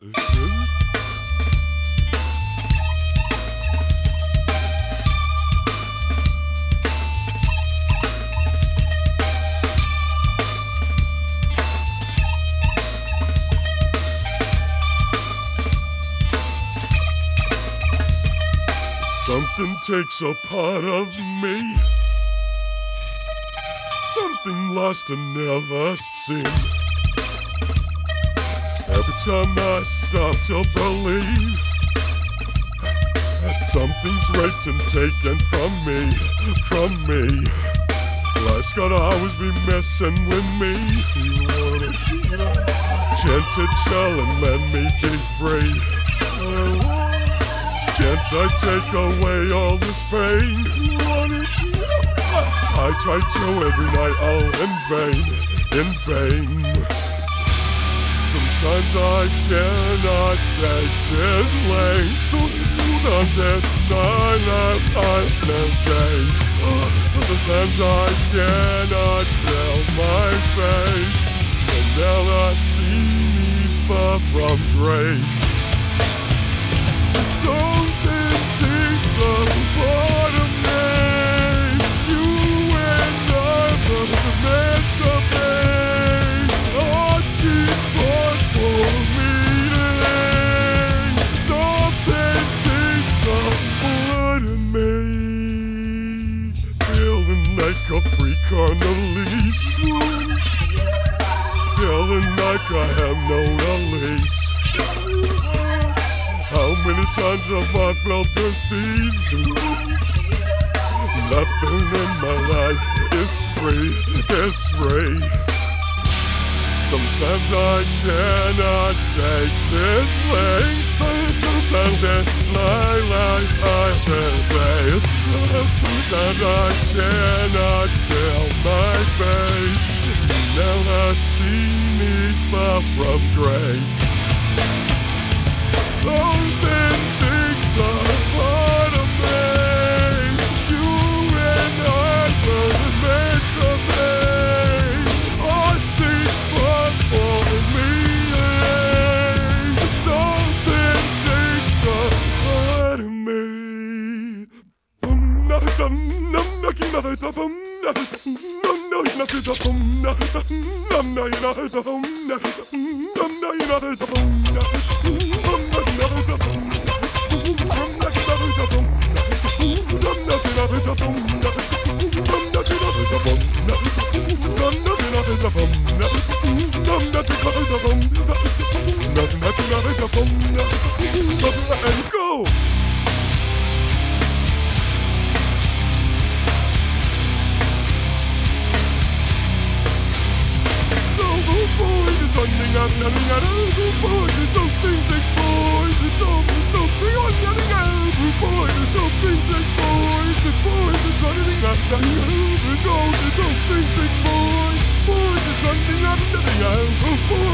Something takes a part of me. Something lost and never seen. Every time I start to believe that something's raped and taken from me. Life's gonna always be messing with me. Chanted shell and let me be free. Chance I take away all this pain. I try to every night, all in vain. Sometimes I cannot take this lane. Sometimes it's 9 out of 10 days. Sometimes I cannot feel my face. And now I see me far from grace. Something takes a part of me. You and I were meant to be. Oh, cheap part for me today. Something takes a part of me. Feeling like a freak on a leash. Feeling like I have no release. How many times have I felt disease? Nothing in my life is free. Sometimes I cannot take this lane. Sometimes it's like I can't taste. Sometimes I cannot feel my face. Now I see me far from grace. Something takes a part of me. You and I were meant to be. Oh, it's far for me. Something takes a part of me. And go. Something I'm running out of boy. There's something sick boy. There's something I'm running out of boy. There's something sick boy. The boy that's running out of boy. There's something sick boy. Boy, there's something I'm running out of boy.